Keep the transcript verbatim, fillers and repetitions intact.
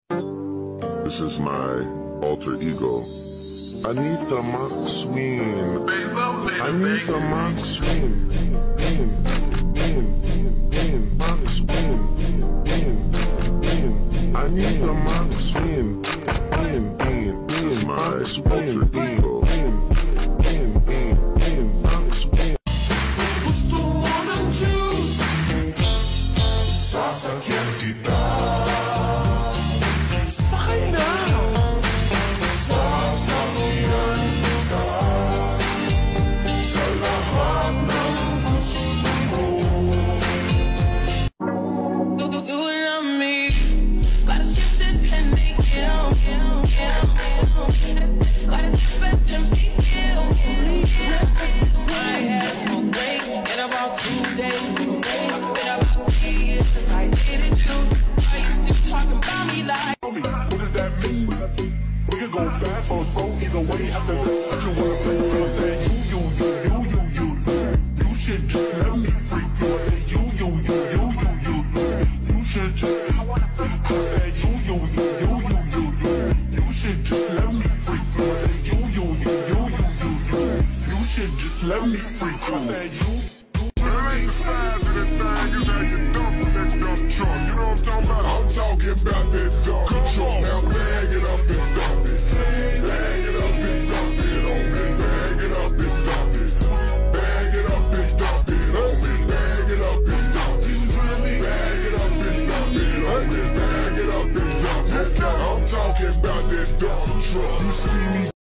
This is my alter ego. I need the mock swing. I need the mock swing. Mock swing. I need the mock swing. This is my alter ego. Mock swing. Gusto mo ng juice? Sasakyan kita. Sakay na. Sasakyan kita. Sa lahat ng gusto mo. Do do do it on me. Gotta shift at ten a m Gotta dip at ten p m My ass will break in about two days. Been about three years since I dated you. Are you still talking about me like? What does that mean? We can go fast or slow, either way. After this, I can wanna play real estate.